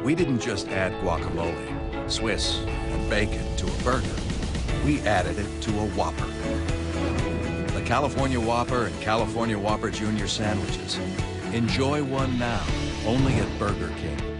We didn't just add guacamole, Swiss, and bacon to a burger. We added it to a Whopper. The California Whopper and California Whopper Jr. sandwiches. Enjoy one now, only at Burger King.